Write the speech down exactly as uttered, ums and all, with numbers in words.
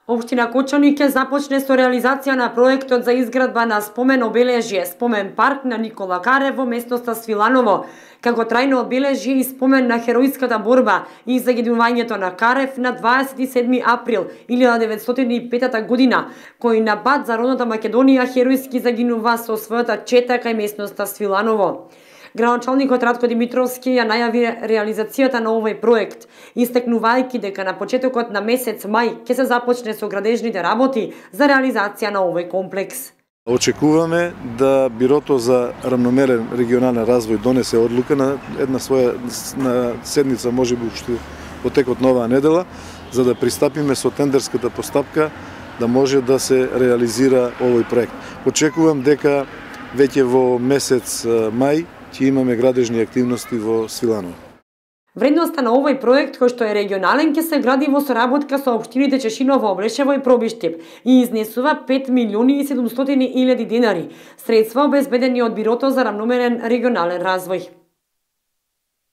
Општина Кочани ќе започне со реализација на проектот за изградба на спомен обележје, спомен парк на Никола Карев во местноста Свиланово, како трајно обележје и спомен на херојската борба и загинувањето на Карев на дваесет и седми април илјада деветстотини и пета година, кој на пат за родната Македонија херојски загинува со својата чета кај местноста Свиланово. Градоначалникот Радко Димитровски ја најави реализацијата на овој проект, истакнувајќи дека на почетокот на месец мај ќе се започне со градежните работи за реализација на овој комплекс. Очекуваме да Бирото за рамномерен регионален развој донесе одлука на една своја на седница, можеби уште во текот на оваа недела, за да пристапиме со тендерската постапка да може да се реализира овој проект. Очекувам дека веќе во месец мај ќе имаме градежни активности во Свиланово. Вредноста на овој проект, кој што е регионален, ќе се гради во соработка со општините Чешиново, Облешево и Пробиштип и изнесува пет милиони и седумстотини илјади денари, средства обезбедени од Бирото за рамномерен регионален развој.